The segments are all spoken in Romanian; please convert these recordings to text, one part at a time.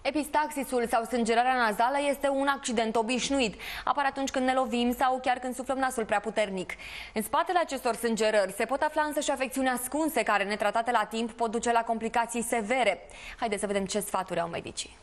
Epistaxisul sau sângerarea nazală este un accident obișnuit. Apare atunci când ne lovim sau chiar când suflăm nasul prea puternic. În spatele acestor sângerări se pot afla însă și afecțiuni ascunse care, netratate la timp, pot duce la complicații severe. Haideți să vedem ce sfaturi au medicii.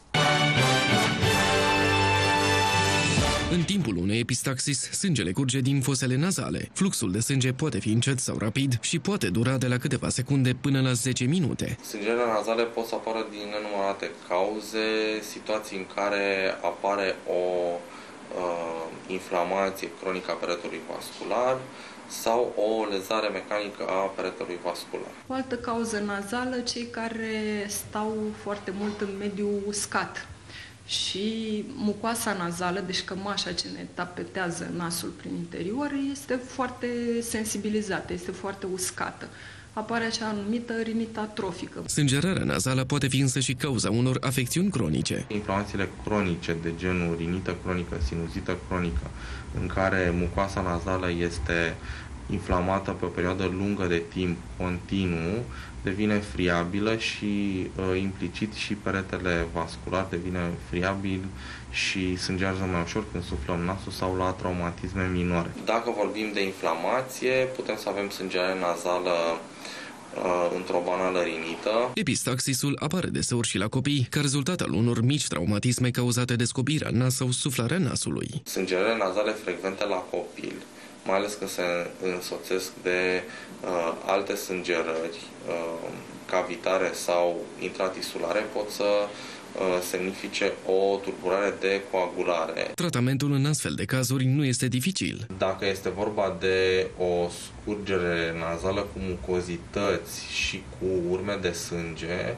În timpul unui epistaxis, sângele curge din fosele nazale. Fluxul de sânge poate fi încet sau rapid și poate dura de la câteva secunde până la 10 minute. Sângerările nazale pot să apară din nenumărate cauze, situații în care apare o inflamație cronică a peretelui vascular sau o lezare mecanică a peretelui vascular. O altă cauză nazală, cei care stau foarte mult în mediul uscat. Și mucoasa nazală, deci cămașa ce ne tapetează nasul prin interior, este foarte sensibilizată, este foarte uscată. Apare acea anumită rinită atrofică. Sângerarea nazală poate fi însă și cauza unor afecțiuni cronice. Inflamațiile cronice de genul rinită cronică, sinuzită cronică, în care mucoasa nazală este inflamată pe o perioadă lungă de timp, continuu, devine friabilă și implicit și peretele vascular devine friabil și sângerează mai ușor când suflăm nasul sau la traumatisme minore. Dacă vorbim de inflamație, putem să avem sângerare nazală într-o banală rinită. Epistaxisul apare deseori și la copii ca rezultat al unor mici traumatisme cauzate de scopirea nas sau suflarea nasului. Sângerările nazale frecvente la copil, mai ales când se însoțesc de alte sângerări cavitare sau intratisulare, pot să semnifice o tulburare de coagulare. Tratamentul în astfel de cazuri nu este dificil. Dacă este vorba de o scurgere nazală cu mucozități și cu urme de sânge,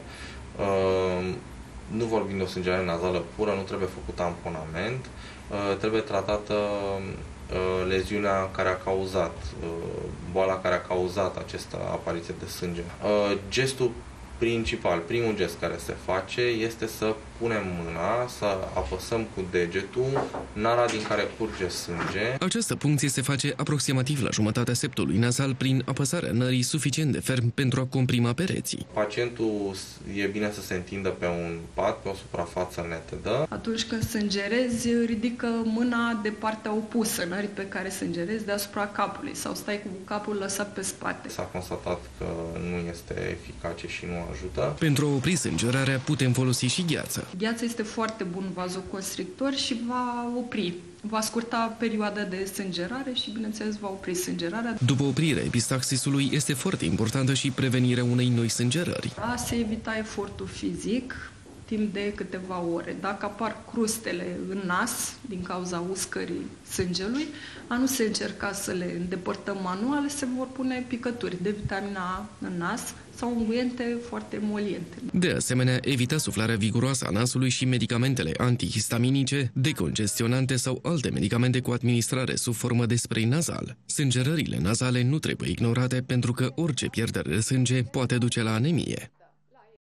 nu vorbim de o sângerare nazală pură, nu trebuie făcut tamponament, trebuie tratată leziunea care a cauzat, boala care a cauzat această apariție de sânge. Gestul principal, primul gest care se face este să punem mâna, să apăsăm cu degetul nara din care curge sânge. Această puncție se face aproximativ la jumătatea septului nazal prin apăsarea nării suficient de ferm pentru a comprima pereții. Pacientul e bine să se întindă pe un pat, pe o suprafață netedă. Atunci când sângerezi, ridică mâna de partea opusă nării pe care sângerezi, deasupra capului, sau stai cu capul lăsat pe spate. S-a constatat că nu este eficace și nu ajută. Pentru a opri sângerarea putem folosi și gheață. Gheața este foarte bun vazoconstrictor și va opri. Va scurta perioada de sângerare și, bineînțeles, va opri sângerarea. După oprirea epistaxisului, este foarte importantă și prevenirea unei noi sângerări. A se evita efortul fizic timp de câteva ore. Dacă apar crustele în nas din cauza uscării sângelui, a nu se încerca să le îndepărtăm manual, se vor pune picături de vitamina A în nas sau unguente foarte emoliente. De asemenea, evita suflarea viguroasă a nasului și medicamentele antihistaminice, decongestionante sau alte medicamente cu administrare sub formă de spray nazal. Sângerările nazale nu trebuie ignorate pentru că orice pierdere de sânge poate duce la anemie.